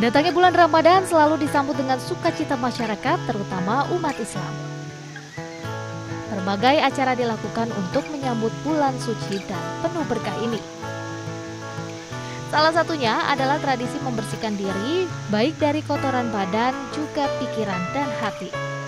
Datangnya bulan Ramadan selalu disambut dengan sukacita masyarakat, terutama umat Islam. Berbagai acara dilakukan untuk menyambut bulan suci dan penuh berkah ini. Salah satunya adalah tradisi membersihkan diri, baik dari kotoran badan, juga pikiran dan hati.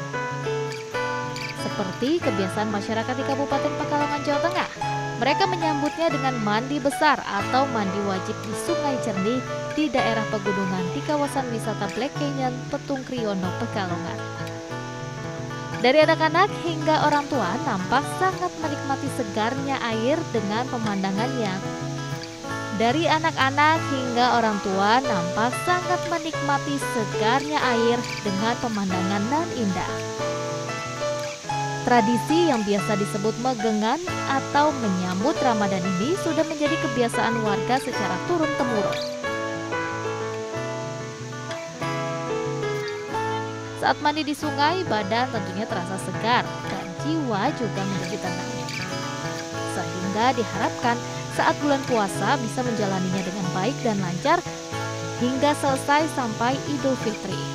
Seperti kebiasaan masyarakat di Kabupaten Pekalongan, Jawa Tengah. Mereka menyambutnya dengan mandi besar atau mandi wajib di Sungai Jernih di daerah pegunungan di kawasan wisata Black Canyon, Petung Kriono, Pekalongan. Dari anak-anak hingga orang tua nampak sangat menikmati segarnya air dengan pemandangannya. Dari anak-anak hingga orang tua nampak sangat menikmati segarnya air dengan pemandangan nan indah. Tradisi yang biasa disebut megengan atau menyambut Ramadan ini sudah menjadi kebiasaan warga secara turun-temurun. Saat mandi di sungai, badan tentunya terasa segar dan jiwa juga menjadi tenang. Sehingga diharapkan saat bulan puasa bisa menjalaninya dengan baik dan lancar hingga selesai sampai Idul Fitri.